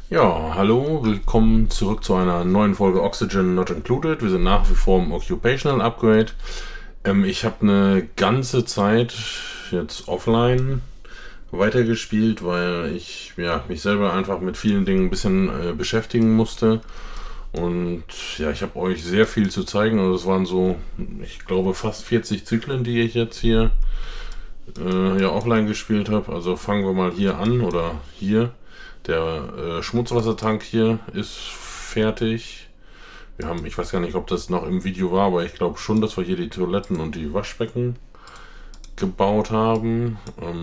Ja, hallo, willkommen zurück zu einer neuen Folge Oxygen Not Included. Wir sind nach wie vor im Occupational Upgrade. Ich habe eine ganze Zeit jetzt offline weitergespielt, weil ich mich selber einfach mit vielen Dingen ein bisschen beschäftigen musste. Und ja, ich habe euch sehr viel zu zeigen. Also es waren so, ich glaube, fast 40 Zyklen, die ich jetzt hier offline gespielt habe. Also fangen wir mal hier an oder hier. Der Schmutzwassertank hier ist fertig. Wir haben, ich weiß gar nicht, ob das noch im Video war, aber ich glaube schon, dass wir hier die Toiletten und die Waschbecken gebaut haben.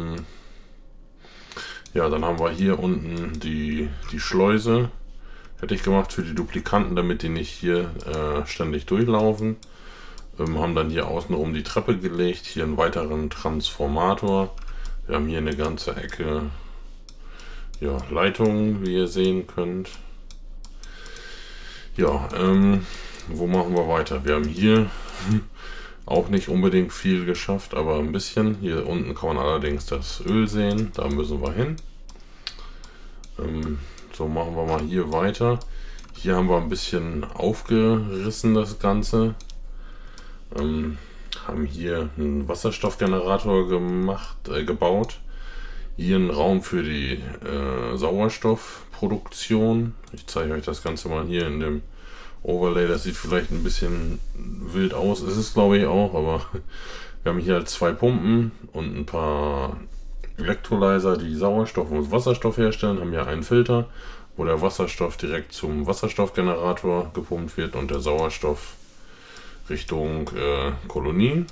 Ja, dann haben wir hier unten die Schleuse. Hätte ich gemacht für die Duplikanten, damit die nicht hier ständig durchlaufen. Haben dann hier außenrum die Treppe gelegt, hier einen weiteren Transformator. Wir haben hier eine ganze Ecke Leitungen, wie ihr sehen könnt. Ja, wo machen wir weiter? Wir haben hier auch nicht unbedingt viel geschafft, aber ein bisschen. Hier unten kann man allerdings das Öl sehen, da müssen wir hin. So, machen wir mal hier weiter. Hier haben wir ein bisschen aufgerissen das Ganze. Haben hier einen Wasserstoffgenerator gebaut. Hier ein Raum für die Sauerstoffproduktion. Ich zeige euch das Ganze mal hier in dem Overlay. Das sieht vielleicht ein bisschen wild aus. Ist es, glaube ich, auch, aber wir haben hier halt zwei Pumpen und ein paar Elektrolyzer, die Sauerstoff und Wasserstoff herstellen. Haben hier einen Filter, wo der Wasserstoff direkt zum Wasserstoffgenerator gepumpt wird und der Sauerstoff Richtung Kolonie.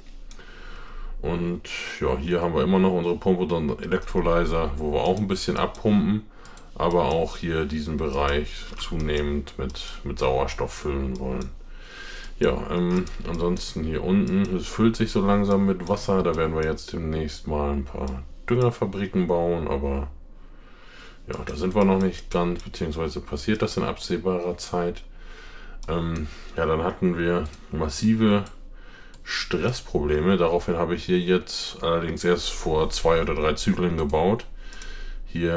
Und ja, hier haben wir immer noch unsere Pumpe und Elektrolyzer, wo wir auch ein bisschen abpumpen, aber auch hier diesen Bereich zunehmend mit Sauerstoff füllen wollen. Ja, ansonsten hier unten, es füllt sich so langsam mit Wasser, da werden wir jetzt demnächst mal ein paar Düngerfabriken bauen, aber ja, da sind wir noch nicht ganz, beziehungsweise passiert das in absehbarer Zeit. Ja, dann hatten wir massive Stressprobleme. Daraufhin habe ich hier jetzt allerdings erst vor 2 oder 3 Zyklen gebaut. Hier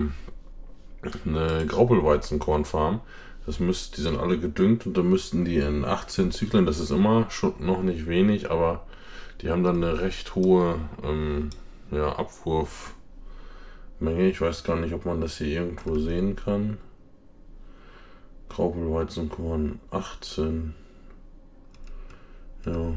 eine Graupelweizenkornfarm. Die sind alle gedüngt und dann müssten die in 18 Zyklen, das ist immer schon noch nicht wenig, aber die haben dann eine recht hohe Abwurfmenge. Ich weiß gar nicht, ob man das hier irgendwo sehen kann. Graupelweizenkorn 18. Ja.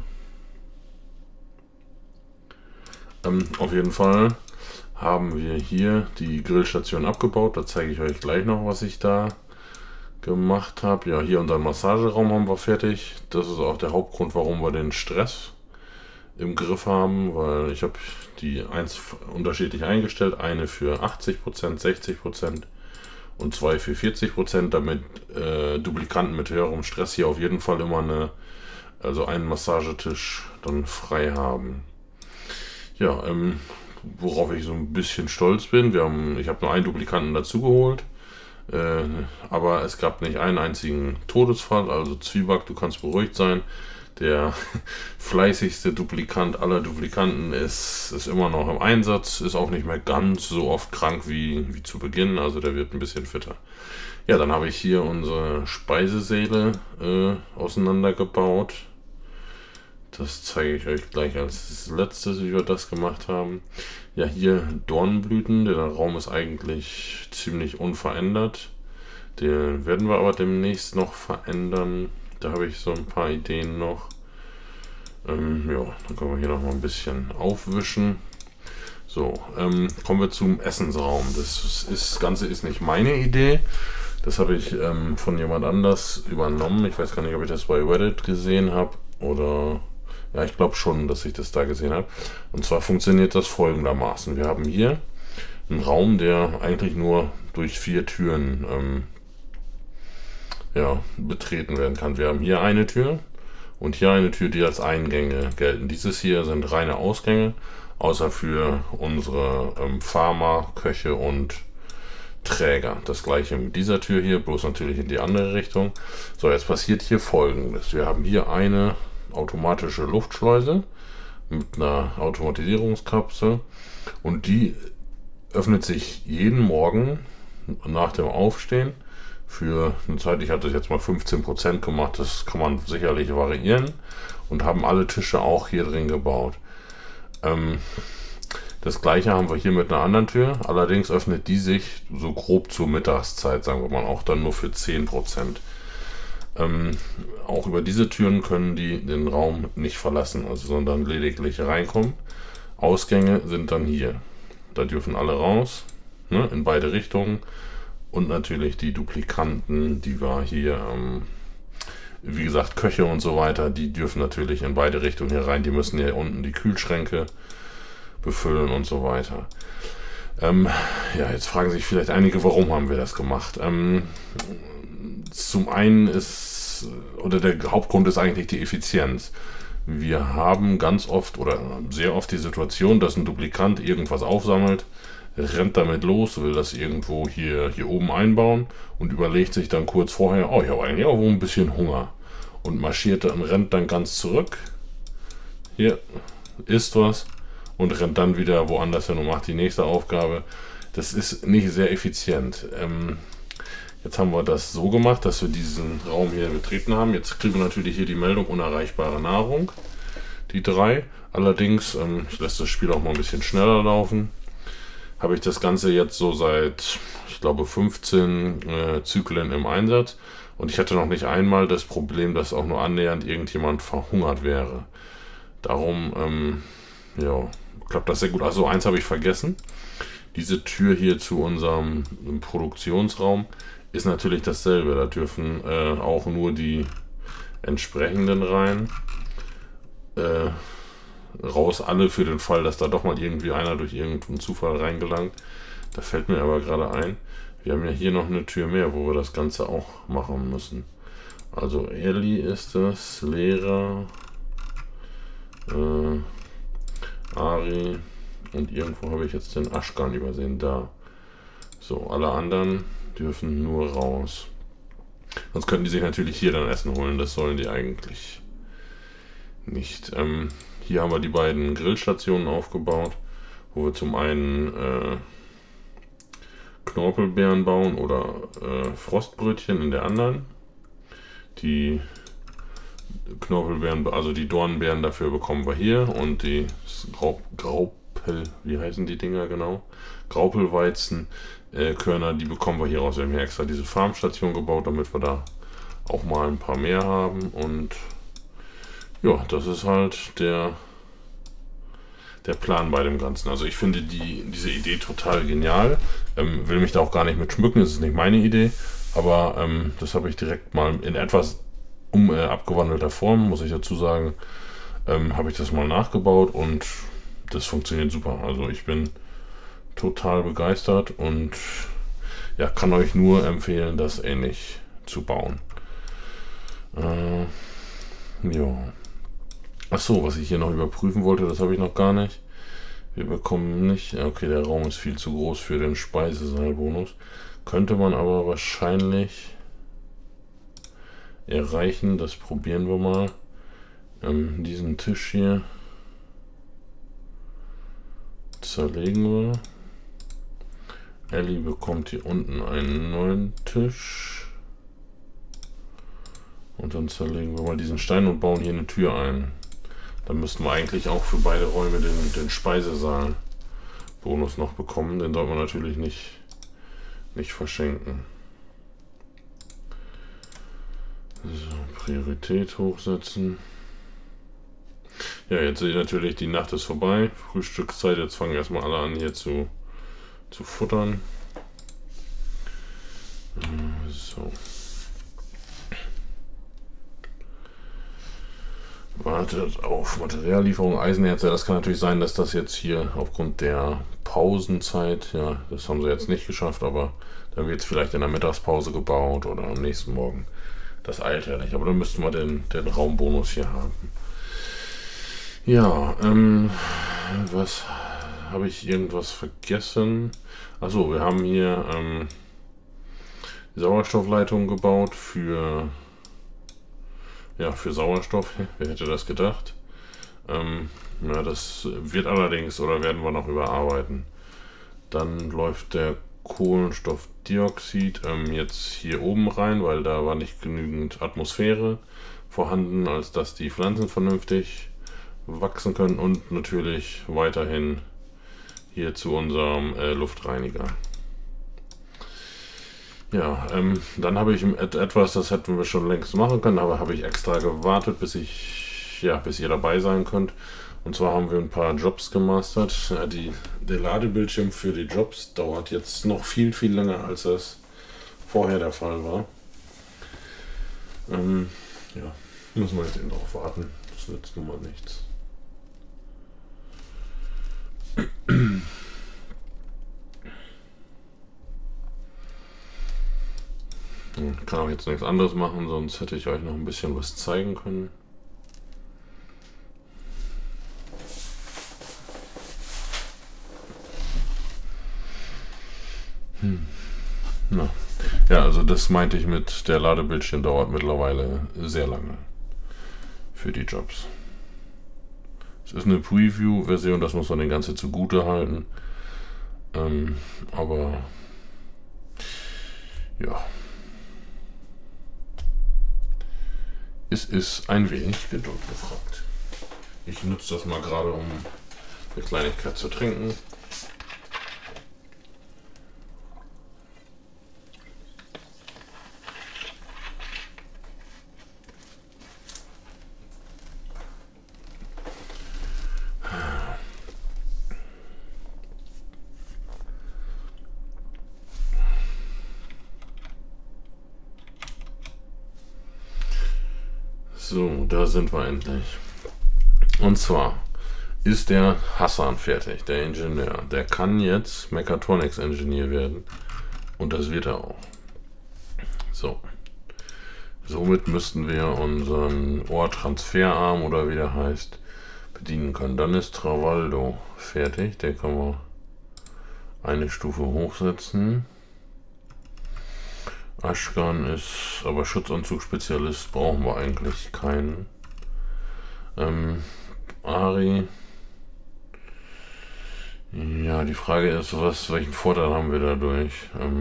Auf jeden Fall haben wir hier die Grillstation abgebaut. Da zeige ich euch gleich noch, was ich da gemacht habe. Ja, hier unseren Massageraum haben wir fertig. Das ist auch der Hauptgrund, warum wir den Stress im Griff haben, weil ich habe die unterschiedlich eingestellt. Eine für 80%, 60% und zwei für 40%, damit Duplikanten mit höherem Stress hier auf jeden Fall immer einen Massagetisch dann frei haben. Ja, worauf ich so ein bisschen stolz bin, ich habe nur einen Duplikanten dazu geholt, aber es gab nicht einen einzigen Todesfall, also Zwieback, du kannst beruhigt sein. Der fleißigste Duplikant aller Duplikanten ist immer noch im Einsatz, ist auch nicht mehr ganz so oft krank wie zu Beginn, also der wird ein bisschen fitter. Ja, dann habe ich hier unsere Speisesäle auseinandergebaut. Das zeige ich euch gleich als letztes, wie wir das gemacht haben. Ja, hier Dornenblüten. Der Raum ist eigentlich ziemlich unverändert. Den werden wir aber demnächst noch verändern. Da habe ich so ein paar Ideen noch. Ja, dann können wir hier noch mal ein bisschen aufwischen. So, kommen wir zum Essensraum. Das Ganze ist nicht meine Idee. Das habe ich von jemand anders übernommen. Ich weiß gar nicht, ob ich das bei Reddit gesehen habe oder... Ja, ich glaube schon, dass ich das da gesehen habe. Und zwar funktioniert das folgendermaßen. Wir haben hier einen Raum, der eigentlich nur durch 4 Türen betreten werden kann. Wir haben hier eine Tür und hier eine Tür, die als Eingänge gelten. Dieses hier sind reine Ausgänge, außer für unsere Farmer, Köche und Träger. Das gleiche mit dieser Tür hier, bloß natürlich in die andere Richtung. So, jetzt passiert hier Folgendes. Wir haben hier eine automatische Luftschleuse mit einer Automatisierungskapsel und die öffnet sich jeden Morgen nach dem Aufstehen für eine Zeit, ich hatte jetzt mal 15% gemacht, das kann man sicherlich variieren, und haben alle Tische auch hier drin gebaut. Das gleiche haben wir hier mit einer anderen Tür, allerdings öffnet die sich so grob zur Mittagszeit, sagen wir mal, auch dann nur für 10%. Auch über diese Türen können die den Raum nicht verlassen, also sondern lediglich reinkommen. Ausgänge sind dann hier. Da dürfen alle raus, ne, in beide Richtungen. Und natürlich die Duplikanten, die wir hier, wie gesagt, Köche und so weiter, die dürfen natürlich in beide Richtungen hier rein. Die müssen hier unten die Kühlschränke befüllen und so weiter. Ja, jetzt fragen sich vielleicht einige, warum haben wir das gemacht? Zum einen ist, oder der Hauptgrund ist eigentlich die Effizienz. Wir haben ganz oft oder sehr oft die Situation, dass ein Duplikant irgendwas aufsammelt, rennt damit los, will das irgendwo hier oben einbauen und überlegt sich dann kurz vorher, oh, ich habe eigentlich auch ein bisschen Hunger, und marschiert dann, rennt dann ganz zurück, hier isst was und rennt dann wieder woanders hin und macht die nächste Aufgabe. Das ist nicht sehr effizient. Jetzt haben wir das so gemacht, dass wir diesen Raum hier betreten haben. Jetzt kriegen wir natürlich hier die Meldung unerreichbare Nahrung, die 3. Allerdings, ich lasse das Spiel auch mal ein bisschen schneller laufen, habe ich das Ganze jetzt so seit, ich glaube, 15 Zyklen im Einsatz, und ich hatte noch nicht einmal das Problem, dass auch nur annähernd irgendjemand verhungert wäre. Darum, ja, klappt das sehr gut. Also eins habe ich vergessen. Diese Tür hier zu unserem Produktionsraum ist natürlich dasselbe. Da dürfen auch nur die entsprechenden rein. Raus alle für den Fall, dass da doch mal irgendwie einer durch irgendeinen Zufall reingelangt. Da fällt mir aber gerade ein, wir haben ja hier noch eine Tür mehr, wo wir das Ganze auch machen müssen. Also Ellie ist das, Lehrer, Ari, und irgendwo habe ich jetzt den Ashkan übersehen, da. So, alle anderen dürfen nur raus. Sonst könnten die sich natürlich hier dann Essen holen, das sollen die eigentlich nicht. Hier haben wir die beiden Grillstationen aufgebaut, wo wir zum einen Knorpelbeeren bauen oder Frostbrötchen in der anderen. Die Knorpelbeeren, also die Dornbeeren dafür bekommen wir hier, und die Graupel, wie heißen die Dinger genau? Graupelweizen Körner, die bekommen wir hier raus. Wir haben hier extra diese Farmstation gebaut, damit wir da auch mal ein paar mehr haben, und ja, das ist halt der Plan bei dem Ganzen. Also ich finde diese Idee total genial. Will mich da auch gar nicht mit schmücken, das ist nicht meine Idee. Aber das habe ich direkt mal in etwas abgewandelter Form, muss ich dazu sagen, habe ich das mal nachgebaut, und das funktioniert super. Also ich bin total begeistert und ja, kann euch nur empfehlen, das ähnlich zu bauen. Ja. Achso, was ich hier noch überprüfen wollte, das habe ich noch gar nicht. Wir bekommen nicht... Okay, der Raum ist viel zu groß für den Speisesaalbonus. Könnte man aber wahrscheinlich erreichen. Das probieren wir mal. Diesen Tisch hier zerlegen wir. Ellie bekommt hier unten einen neuen Tisch. Und dann zerlegen wir mal diesen Stein und bauen hier eine Tür ein. Dann müssten wir eigentlich auch für beide Räume den Speisesaal-Bonus noch bekommen. Den sollte man natürlich nicht verschenken. So, Priorität hochsetzen. Ja, jetzt seht ihr natürlich, die Nacht ist vorbei. Frühstückszeit, jetzt fangen erstmal alle an hier zu futtern. So. Wartet auf Materiallieferung, Eisenerze. Das kann natürlich sein, dass das jetzt hier aufgrund der Pausenzeit, ja, das haben sie jetzt nicht geschafft, aber dann wird es vielleicht in der Mittagspause gebaut oder am nächsten Morgen. Das eilt ja nicht, aber dann müssten wir den Raumbonus hier haben. Ja, was habe ich irgendwas vergessen? Achso, wir haben hier die Sauerstoffleitung gebaut für Sauerstoff. Wer hätte das gedacht? Ja, das wird allerdings, oder werden wir noch überarbeiten. Dann läuft der Kohlenstoffdioxid jetzt hier oben rein, weil da war nicht genügend Atmosphäre vorhanden, als dass die Pflanzen vernünftig wachsen können, und natürlich weiterhin hier zu unserem Luftreiniger. Ja, dann habe ich etwas, das hätten wir schon längst machen können, aber habe ich extra gewartet, bis ihr dabei sein könnt. Und zwar haben wir ein paar Jobs gemastert. Der Ladebildschirm für die Jobs dauert jetzt noch viel, viel länger, als es vorher der Fall war. Ja, müssen wir jetzt eben darauf warten. Das nützt nun mal nichts. Ich kann auch jetzt nichts anderes machen, sonst hätte ich euch noch ein bisschen was zeigen können. Na. Ja, also das meinte ich mit, der Ladebildschirm dauert mittlerweile sehr lange für die Jobs. Es ist eine Preview-Version, das muss man den Ganzen zugute halten. Aber ja, es ist ein wenig Geduld gefragt. Ich nutze das mal gerade, um eine Kleinigkeit zu trinken. So, da sind wir endlich. Und zwar ist der Hassan fertig, der Ingenieur. Der kann jetzt Mechatronics Engineer werden. Und das wird er auch. So. Somit müssten wir unseren Ohrtransferarm, oder wie der heißt, bedienen können. Dann ist Travaldo fertig. Den können wir eine Stufe hochsetzen. Ashkan ist aber Schutzanzug-Spezialist, brauchen wir eigentlich keinen. Ari. Ja, die Frage ist, welchen Vorteil haben wir dadurch?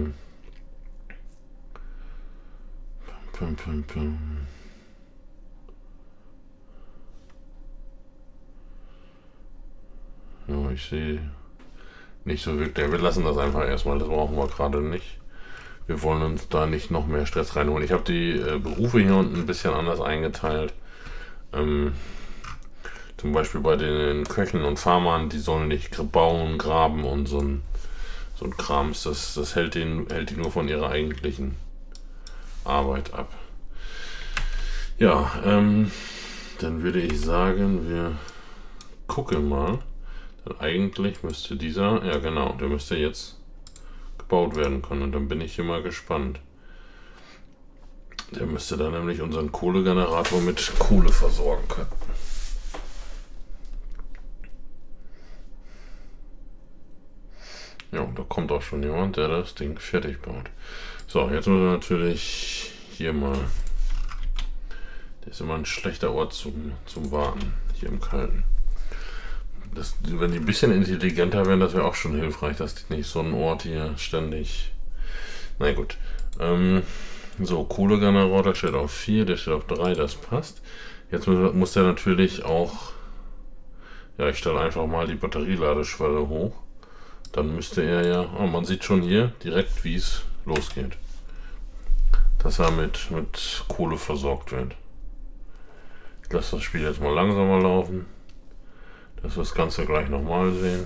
Ja, ich sehe nicht so wirklich. Wir lassen das einfach erstmal, das brauchen wir gerade nicht. Wir wollen uns da nicht noch mehr Stress reinholen. Ich habe die Berufe hier unten ein bisschen anders eingeteilt. Zum Beispiel bei den Köchen und Farmern, die sollen nicht bauen, graben und so ein Krams. Das hält die nur von ihrer eigentlichen Arbeit ab. Ja, dann würde ich sagen, wir gucken mal. Denn eigentlich müsste dieser, ja genau, der müsste jetzt gebaut werden können, und dann bin ich hier mal gespannt. Der müsste dann nämlich unseren Kohlegenerator mit Kohle versorgen können. Ja, da kommt auch schon jemand, der das Ding fertig baut. So, jetzt müssen wir natürlich hier mal... Der ist immer ein schlechter Ort zum Warten, hier im Kalten. Wenn die ein bisschen intelligenter wären, das wäre auch schon hilfreich, dass die nicht so einen Ort hier ständig... Na gut. So, Kohlegenerator steht auf 4, der steht auf 3, das passt. Jetzt muss der natürlich auch... Ja, ich stelle einfach mal die Batterieladeschwelle hoch. Dann müsste er ja... Oh, man sieht schon hier direkt, wie es losgeht. Dass er mit Kohle versorgt wird. Ich lasse das Spiel jetzt mal langsamer laufen, dass wir das Ganze gleich nochmal sehen.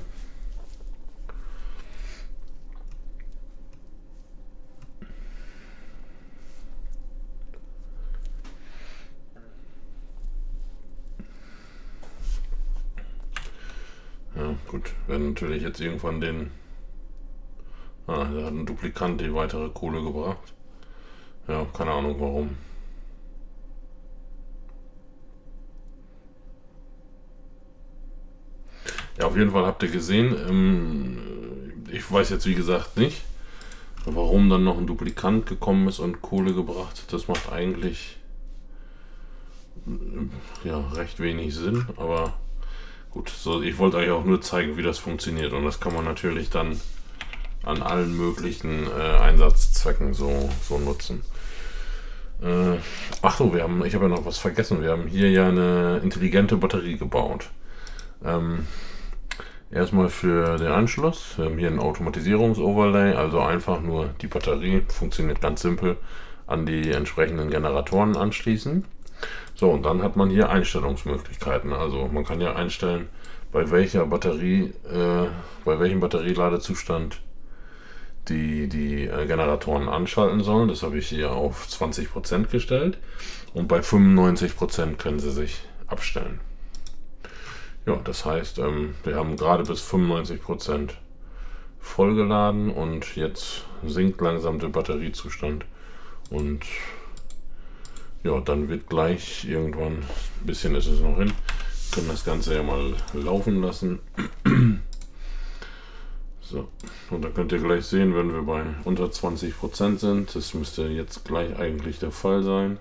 Ja, gut, werden natürlich jetzt irgendwann den... da hat ein Duplikant die weitere Kohle gebracht. Ja, keine Ahnung warum. Ja, auf jeden Fall habt ihr gesehen, ich weiß jetzt wie gesagt nicht, warum dann noch ein Duplikant gekommen ist und Kohle gebracht. Das macht eigentlich ja recht wenig Sinn, aber gut, so, ich wollte euch auch nur zeigen, wie das funktioniert, und das kann man natürlich dann an allen möglichen Einsatzzwecken so nutzen. Ach so, ich habe ja noch was vergessen. Wir haben hier ja eine intelligente Batterie gebaut. Erstmal für den Anschluss. Wir haben hier ein Automatisierungs-Overlay, also einfach nur die Batterie, funktioniert ganz simpel, an die entsprechenden Generatoren anschließen. So, und dann hat man hier Einstellungsmöglichkeiten. Also man kann ja einstellen, bei welchem Batterieladezustand die Generatoren anschalten sollen. Das habe ich hier auf 20% gestellt und bei 95% können sie sich abstellen. Ja, das heißt, wir haben gerade bis 95% vollgeladen und jetzt sinkt langsam der Batteriezustand und ja, dann wird gleich irgendwann, ein bisschen ist es noch hin, können das Ganze ja mal laufen lassen. So, und dann könnt ihr gleich sehen, wenn wir bei unter 20% sind, das müsste jetzt gleich eigentlich der Fall sein.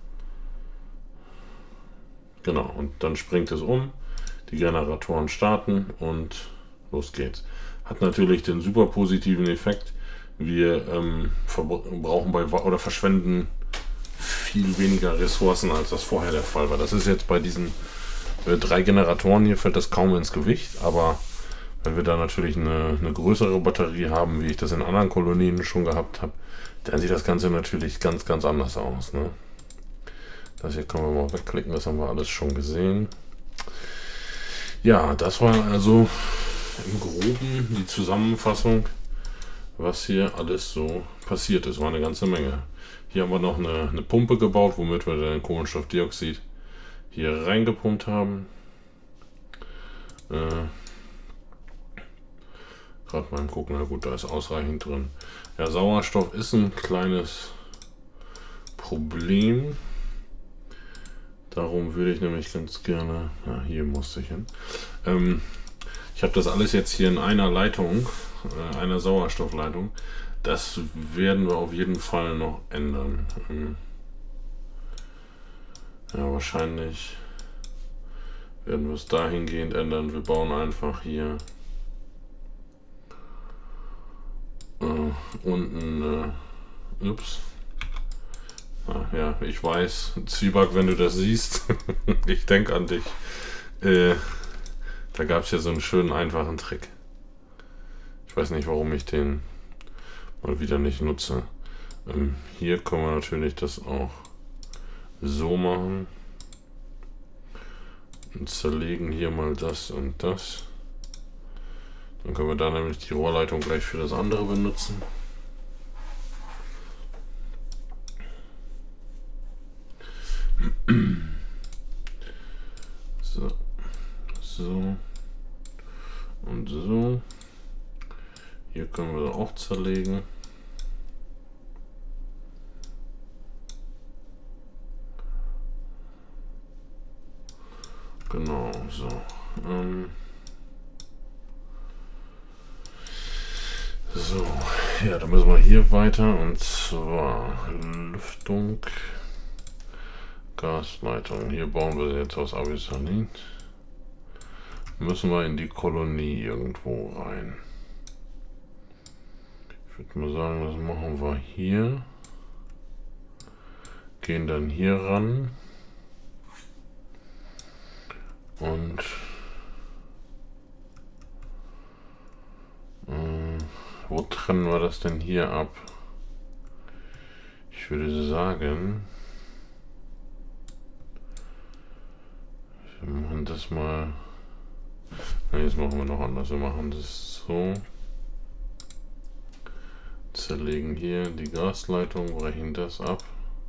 Genau, und dann springt es um, die Generatoren starten und los geht's. Hat natürlich den super positiven Effekt, wir verschwenden viel weniger Ressourcen, als das vorher der Fall war. Das ist jetzt bei diesen 3 Generatoren hier, fällt das kaum ins Gewicht, aber wenn wir da natürlich eine größere Batterie haben, wie ich das in anderen Kolonien schon gehabt habe, dann sieht das Ganze natürlich ganz, ganz anders aus. Ne? Das hier können wir mal wegklicken, das haben wir alles schon gesehen. Ja, das war also im Groben die Zusammenfassung, was hier alles so passiert ist. War eine ganze Menge. Hier haben wir noch eine Pumpe gebaut, womit wir den Kohlenstoffdioxid hier reingepumpt haben. Gerade beim Gucken, na gut, da ist ausreichend drin. Ja, Sauerstoff ist ein kleines Problem. Darum würde ich nämlich ganz gerne, ja, hier musste ich hin. Ich habe das alles jetzt hier in einer Leitung, einer Sauerstoffleitung. Das werden wir auf jeden Fall noch ändern. Ja, wahrscheinlich werden wir es dahingehend ändern. Wir bauen einfach hier unten, ups. Ja, ich weiß, Zwieback, wenn du das siehst, ich denke an dich. Da gab es ja so einen schönen, einfachen Trick. Ich weiß nicht, warum ich den mal wieder nicht nutze. Hier können wir natürlich das auch so machen. Und zerlegen hier mal das und das. Dann können wir da nämlich die Rohrleitung gleich für das andere benutzen. So, so und so. Hier können wir auch zerlegen. Genau, so. So, ja, dann müssen wir hier weiter, und zwar Lüftung, Gasleitung. Hier bauen wir jetzt aus Abyssalin. Müssen wir in die Kolonie irgendwo rein. Ich würde mal sagen, das machen wir hier. Gehen dann hier ran. Und wo trennen wir das denn hier ab? Ich würde sagen, wir machen das mal. Ne, jetzt machen wir noch anders. Wir machen das so. Zerlegen hier die Gasleitung, brechen das ab.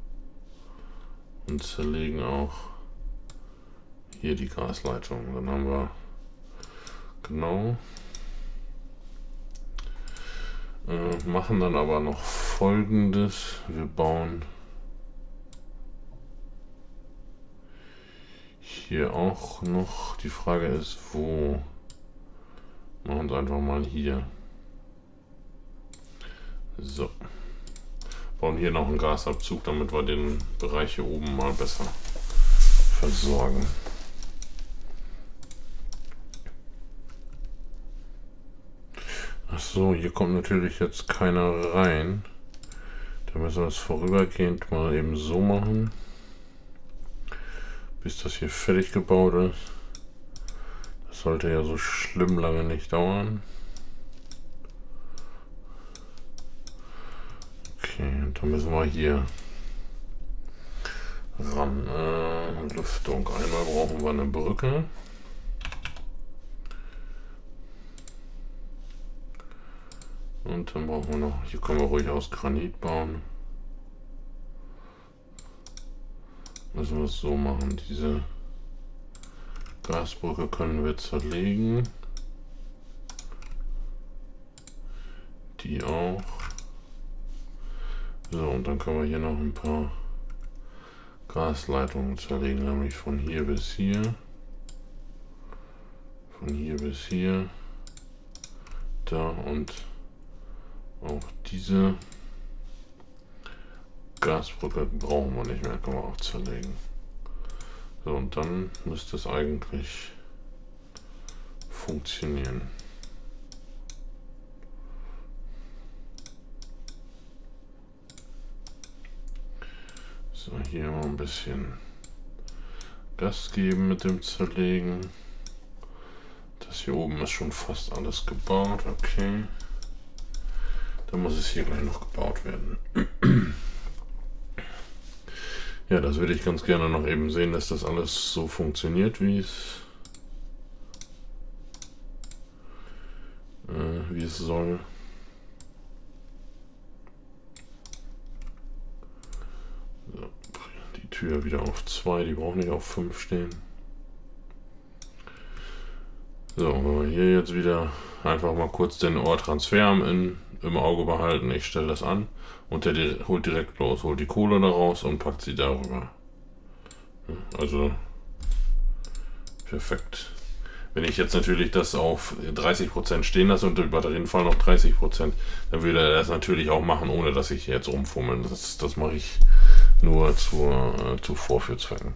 Und zerlegen auch hier die Gasleitung. Dann haben wir genau. Machen dann aber noch Folgendes. Wir bauen hier auch noch. Die Frage ist, wo? Machen wir einfach mal hier. So. Bauen hier noch einen Gasabzug, damit wir den Bereich hier oben mal besser versorgen. Achso. So, hier kommt natürlich jetzt keiner rein. Da müssen wir es vorübergehend mal eben so machen, bis das hier fertig gebaut ist. Das sollte ja so schlimm lange nicht dauern. Okay, und dann müssen wir hier ran. Lüftung. Einmal brauchen wir eine Brücke. Und dann brauchen wir noch, hier können wir ruhig aus Granit bauen. Müssen wir es so machen, diese Gasbrücke können wir zerlegen. Die auch. So, und dann können wir hier noch ein paar Gasleitungen zerlegen, nämlich von hier bis hier. Von hier bis hier. Da und auch diese Gasbrücke brauchen wir nicht mehr, können wir auch zerlegen. So, und dann müsste es eigentlich funktionieren. So, hier mal ein bisschen Gas geben mit dem Zerlegen. Das hier oben ist schon fast alles gebaut, okay. Dann muss es hier gleich noch gebaut werden. Ja, das würde ich ganz gerne noch eben sehen, dass das alles so funktioniert, wie es soll. So, die Tür wieder auf 2, die braucht nicht auf 5 stehen. So, wenn wir hier jetzt wieder einfach mal kurz den Ohrtransfer im Auge behalten. Ich stelle das an und der holt direkt los, holt die Kohle da raus und packt sie darüber. Also perfekt. Wenn ich jetzt natürlich das auf 30% stehen lasse und die Batterien fallen auf 30%, dann würde er das natürlich auch machen, ohne dass ich jetzt rumfummeln. Das mache ich nur zu Vorführzwecken.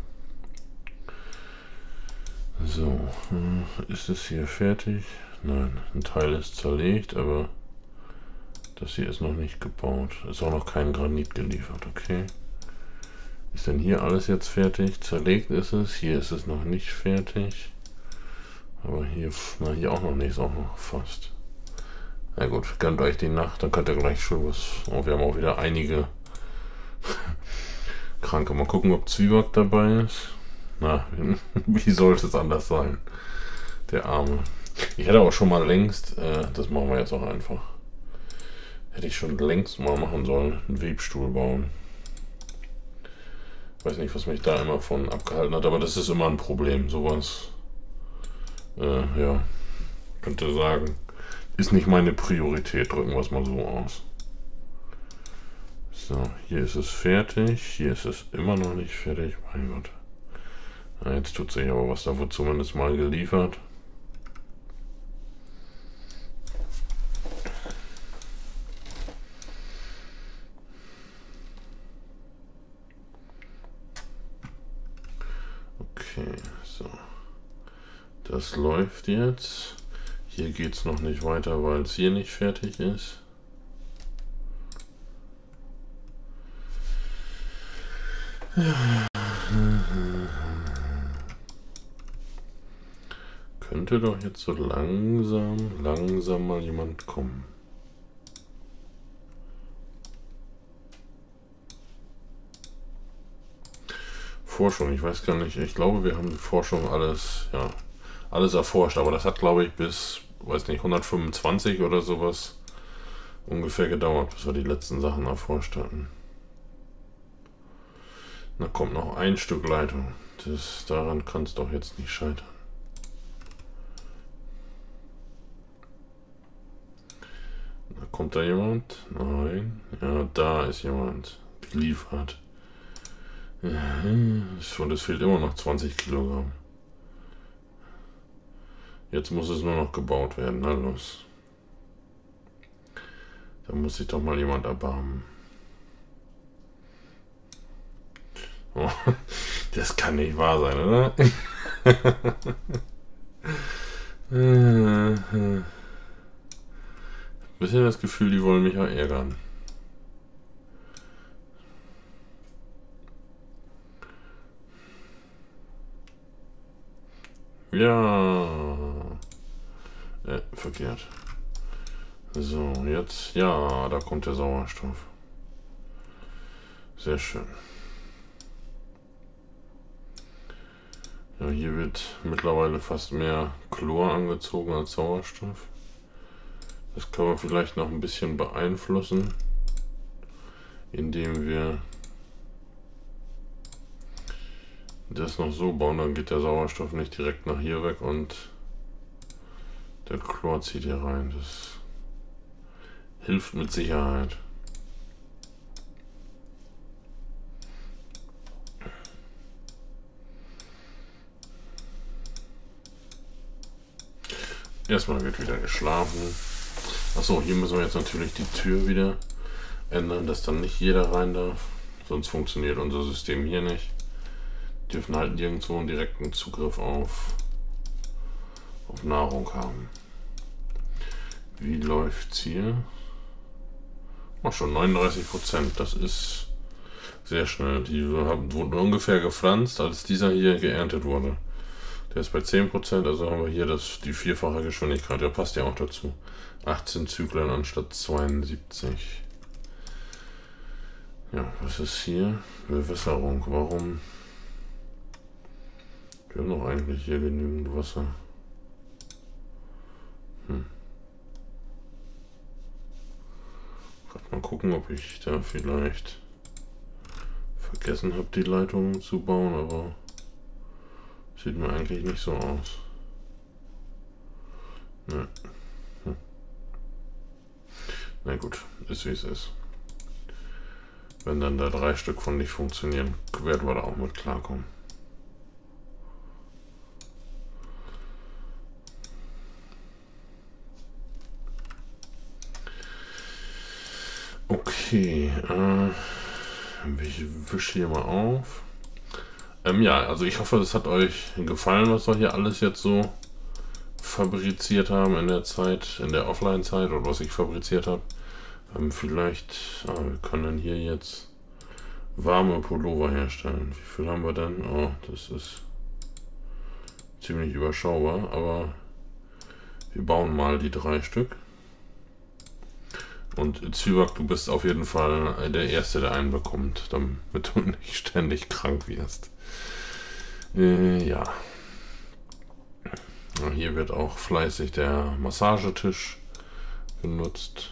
So, ist es hier fertig? Nein, ein Teil ist zerlegt, aber das hier ist noch nicht gebaut. Ist auch noch kein Granit geliefert, okay. Ist denn hier alles jetzt fertig? Zerlegt ist es, hier ist es noch nicht fertig. Aber hier, na, hier auch noch nicht, ist auch noch fast. Na gut, gönnt euch die Nacht, dann könnt ihr gleich schon was. Oh, wir haben auch wieder einige Kranke. Mal gucken, ob Zwieback dabei ist. Na, wie sollte es anders sein? Der Arme. Ich hätte auch schon mal längst, das machen wir jetzt auch einfach. Hätte ich schon längst mal machen sollen, einen Webstuhl bauen. Weiß nicht, was mich da immer von abgehalten hat, aber das ist immer ein Problem, sowas. Ja, könnte sagen, ist nicht meine Priorität, drücken wir es mal so aus. So, hier ist es fertig, hier ist es immer noch nicht fertig, mein Gott. Na, jetzt tut sich aber was, da wird zumindest mal geliefert. Okay, so. Das läuft jetzt. Hier geht es noch nicht weiter, weil es hier nicht fertig ist. Könnte doch jetzt so langsam mal jemand kommen. Forschung, ich weiß gar nicht, ich glaube, wir haben die Forschung alles erforscht, aber das hat, glaube ich, bis, weiß nicht, 125 oder sowas ungefähr gedauert, bis wir die letzten Sachen erforscht hatten. Da kommt noch ein Stück Leitung. Daran kann es doch jetzt nicht scheitern. Da kommt da jemand? Nein. Ja, da ist jemand geliefert. Und es fehlt immer noch 20 Kilogramm. Jetzt muss es nur noch gebaut werden. Na los. Da muss sich doch mal jemand erbarmen. Oh, das kann nicht wahr sein, oder? bisschen das Gefühl, die wollen mich auch ärgern. Ja. Verkehrt. So, jetzt, ja, da kommt der Sauerstoff. Sehr schön. Ja, hier wird mittlerweile fast mehr Chlor angezogen als Sauerstoff. Das können wir vielleicht noch ein bisschen beeinflussen, indem wir das noch so bauen, dann geht der Sauerstoff nicht direkt nach hier weg und der Chlor zieht hier rein. Das hilft mit Sicherheit. Erstmal wird wieder geschlafen. Achso, hier müssen wir jetzt natürlich die Tür wieder ändern, dass dann nicht jeder rein darf. Sonst funktioniert unser System hier nicht. Die dürfen halt nirgendwo einen direkten Zugriff auf Nahrung haben. Wie läuft's hier? Ach, schon 39%. Das ist sehr schnell. Die wurden ungefähr gepflanzt, als dieser hier geerntet wurde. Der ist bei 10%, also haben wir hier die vierfache Geschwindigkeit. Der passt ja auch dazu. 18 Zyklen anstatt 72. Ja, was ist hier? Bewässerung. Warum? Wir haben doch eigentlich hier genügend Wasser. Mal gucken, ob ich da vielleicht vergessen habe, die Leitungen zu bauen, aber sieht mir eigentlich nicht so aus. Ne. Na gut, ist wie es ist. Wenn dann da 3 Stück von nicht funktionieren, werden wir da auch mit klarkommen. Okay, ich wische hier mal auf. Ja, also ich hoffe, es hat euch gefallen, was wir hier alles jetzt so fabriziert haben in der Zeit, in der Offline-Zeit oder was ich fabriziert habe. Vielleicht, wir können hier jetzt warme Pullover herstellen. Wie viel haben wir denn? Oh, das ist ziemlich überschaubar, aber wir bauen mal die 3 Stück. Und Zwieback, du bist auf jeden Fall der Erste, der einen bekommt, damit du nicht ständig krank wirst. Ja. Hier wird auch fleißig der Massagetisch genutzt.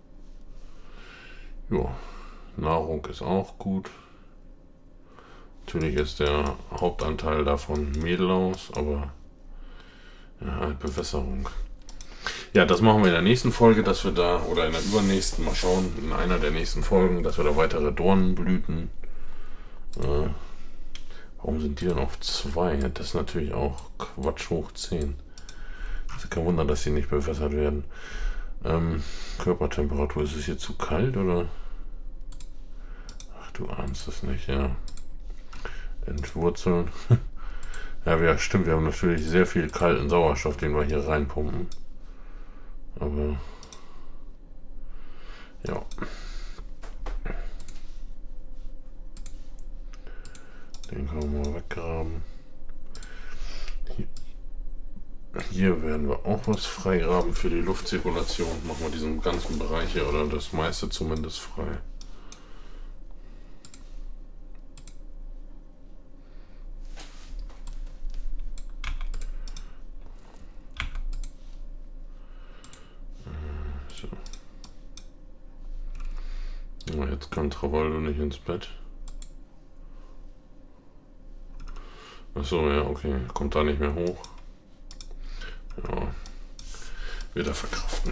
Ja, Nahrung ist auch gut. Natürlich ist der Hauptanteil davon Mehl aus, aber ja, halt Bewässerung. Ja, das machen wir in der nächsten Folge, dass wir da, oder in der übernächsten, mal schauen, in einer der nächsten Folgen, dass wir da weitere Dornenblüten. Warum sind die dann auf 2? Das ist natürlich auch Quatsch hoch 10. Das ist kein Wunder, dass die nicht bewässert werden. Körpertemperatur, ist es hier zu kalt oder? Ach, du ahnst es nicht, ja. Entwurzeln. Ja, stimmt, wir haben natürlich sehr viel kalten Sauerstoff, den wir hier reinpumpen. Aber ja. Den können wir mal weggraben. Hier werden wir auch was freigraben für die Luftzirkulation. Machen wir diesen ganzen Bereich hier oder das meiste zumindest frei. So. Jetzt kann Travoldo nicht ins Bett. Achso, ja, okay. Kommt da nicht mehr hoch. Ja. Wird er verkraften.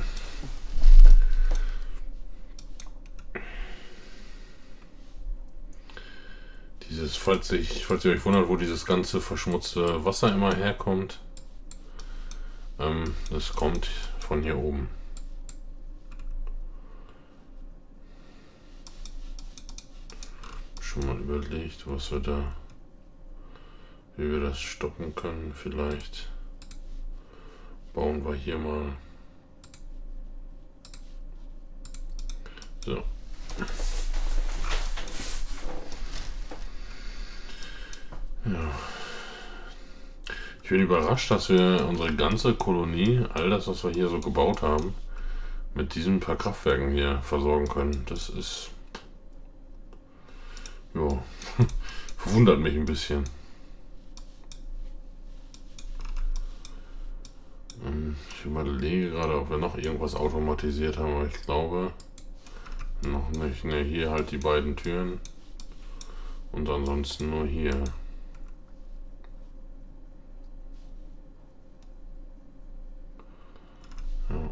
Falls ihr euch wundert, wo dieses ganze verschmutzte Wasser immer herkommt, das kommt von hier oben. Schon mal überlegt, wie wir das stoppen können. Vielleicht bauen wir hier mal So. Ja. Ich bin überrascht, dass wir unsere ganze Kolonie, all das, was wir hier so gebaut haben, mit diesen paar Kraftwerken hier versorgen können. Das ist... ja, verwundert mich ein bisschen. Ich überlege gerade, ob wir noch irgendwas automatisiert haben, aber ich glaube noch nicht. Ne, hier halt die beiden Türen und ansonsten nur hier. Ja.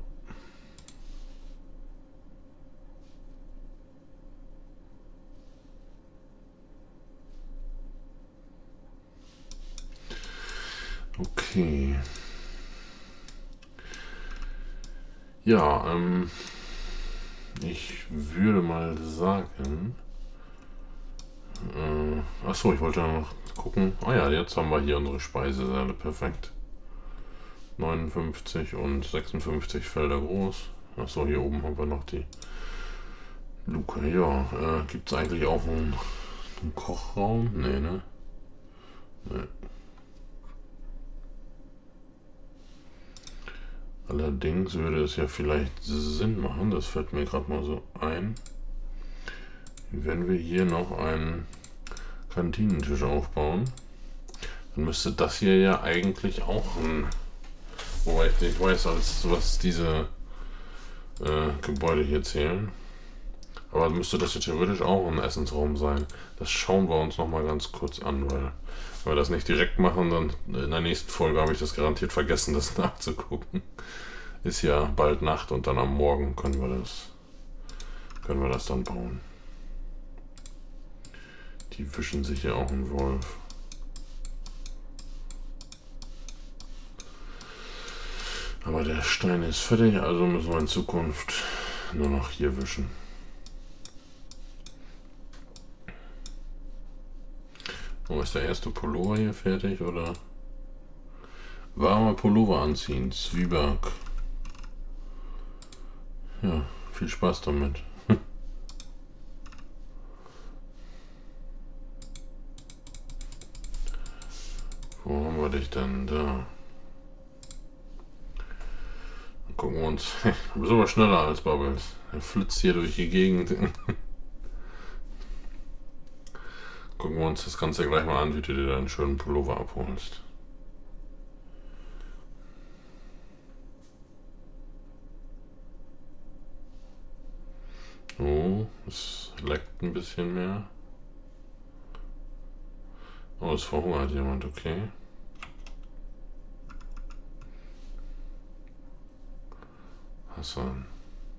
Okay. Ja, ich würde mal sagen... achso, ich wollte noch gucken. Ah ja, jetzt haben wir hier unsere Speisesäle. Perfekt. 59 und 56 Felder groß. Achso, hier oben haben wir noch die Luke. Ja, gibt es eigentlich auch einen Kochraum? Nee, ne? Nee. Allerdings würde es ja vielleicht Sinn machen, das fällt mir gerade mal so ein, wenn wir hier noch einen Kantinentisch aufbauen, dann müsste das hier ja eigentlich auch ein, wobei ich nicht weiß, was diese Gebäude hier zählen, aber dann müsste das ja theoretisch auch ein Essensraum sein. Das schauen wir uns noch mal ganz kurz an, weil wenn wir das nicht direkt machen, dann in der nächsten Folge habe ich das garantiert vergessen, das nachzugucken. Ist ja bald Nacht und dann am Morgen können wir das dann bauen. Die wischen sich ja auch einen Wolf. Aber der Stein ist fertig, also müssen wir in Zukunft nur noch hier wischen. Oh, ist der erste Pullover hier fertig, oder? Warmer Pullover anziehen, Zwieback. Ja, viel Spaß damit. Wo haben wir dich denn da? Dann gucken wir uns. Du bist aber schneller als Bubbles. Er flitzt hier durch die Gegend. Gucken wir uns das Ganze gleich mal an, wie du dir deinen schönen Pullover abholst. Oh, es leckt ein bisschen mehr. Oh, es verhungert jemand, okay. Hassan.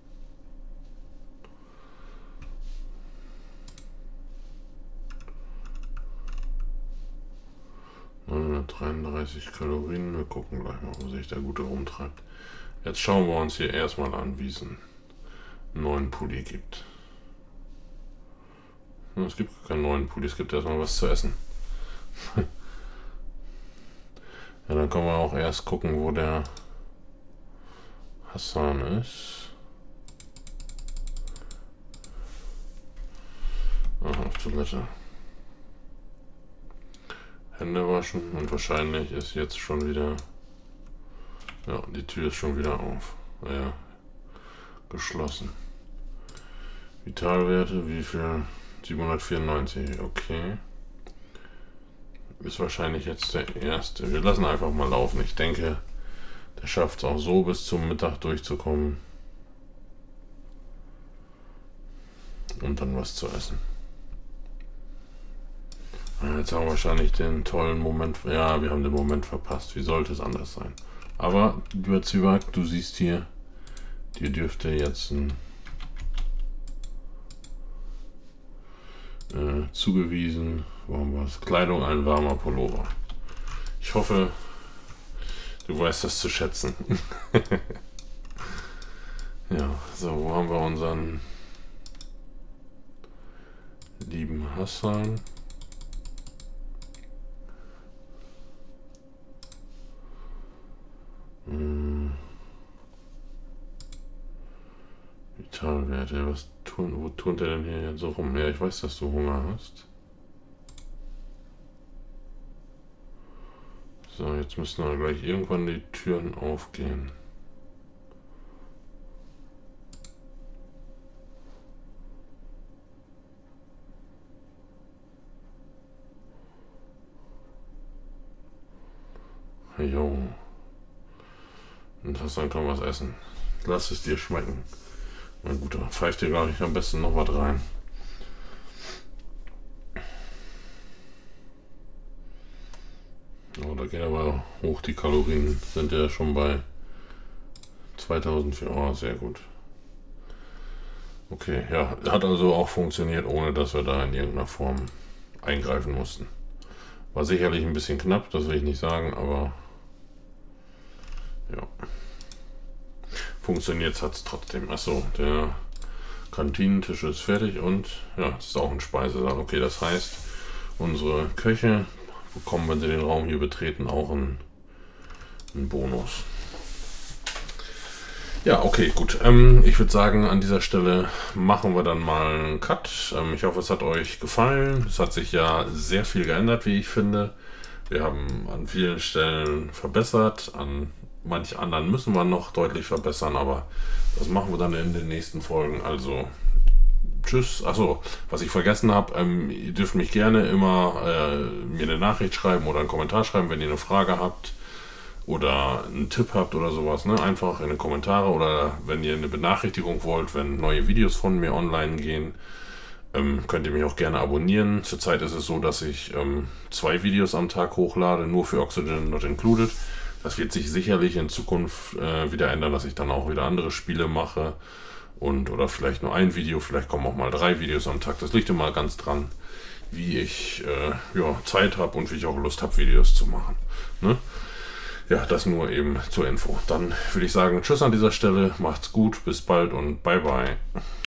...933 Kalorien. Wir gucken gleich mal, wo sich der Gute rumtreibt. Jetzt schauen wir uns hier erstmal an, wie es einen neuen Pulli gibt. Es gibt keinen neuen Pulli, es gibt erstmal was zu essen. Ja, dann können wir auch erst gucken, wo der Hassan ist. Ach, auf Toilette. Hände waschen und wahrscheinlich ist jetzt schon wieder... Ja, die Tür ist schon wieder auf. Ja, geschlossen. Vitalwerte, wie viel? 794, okay. Ist wahrscheinlich jetzt der erste. Wir lassen einfach mal laufen. Ich denke, der schafft es auch so bis zum Mittag durchzukommen. Und dann was zu essen. Jetzt haben wir wahrscheinlich den tollen Moment. Ja, wir haben den Moment verpasst. Wie sollte es anders sein? Aber, lieber Zwieback, du siehst hier, dir dürfte jetzt ein zugewiesen, wo haben wir es? Kleidung, ein warmer Pullover. Ich hoffe, du weißt das zu schätzen. Ja, so, wo haben wir unseren lieben Hassan? Vitalwerte, was wo turnt der denn hier jetzt so rum? Ja, ich weiß, dass du Hunger hast. So, jetzt müssen aber gleich irgendwann die Türen aufgehen. Jo. Und das dann kann was essen. Lass es dir schmecken. Na gut, dann pfeift dir, glaube ich, am besten noch was rein. Oh, da gehen aber hoch die Kalorien. Sind ja schon bei 2004. Oh, sehr gut. Okay, ja, hat also auch funktioniert, ohne dass wir da in irgendeiner Form eingreifen mussten. War sicherlich ein bisschen knapp, das will ich nicht sagen, aber ja. Funktioniert hat es trotzdem. Achso, der Kantinentisch ist fertig und ja, das ist auch ein Speisesaal. Okay, das heißt, unsere Köche bekommen, wenn sie den Raum hier betreten, auch einen Bonus. Ja, okay, gut. Ich würde sagen, an dieser Stelle machen wir dann mal einen Cut. Ich hoffe, es hat euch gefallen. Es hat sich ja sehr viel geändert, wie ich finde. Wir haben an vielen Stellen verbessert, an manch anderen müssen wir noch deutlich verbessern, aber das machen wir dann in den nächsten Folgen. Also tschüss. Achso, was ich vergessen habe, ihr dürft mich gerne immer mir eine Nachricht schreiben oder einen Kommentar schreiben, wenn ihr eine Frage habt oder einen Tipp habt oder sowas. Ne? Einfach in die Kommentare oder wenn ihr eine Benachrichtigung wollt, wenn neue Videos von mir online gehen. Könnt ihr mich auch gerne abonnieren. Zurzeit ist es so, dass ich 2 Videos am Tag hochlade, nur für Oxygen Not Included. Das wird sich sicherlich in Zukunft wieder ändern, dass ich dann auch wieder andere Spiele mache. Oder vielleicht nur ein Video, vielleicht kommen auch mal 3 Videos am Tag. Das liegt immer ganz dran, wie ich Zeit habe und wie ich auch Lust habe, Videos zu machen. Ne? Ja, das nur eben zur Info. Dann würde ich sagen, tschüss an dieser Stelle, macht's gut, bis bald und bye bye.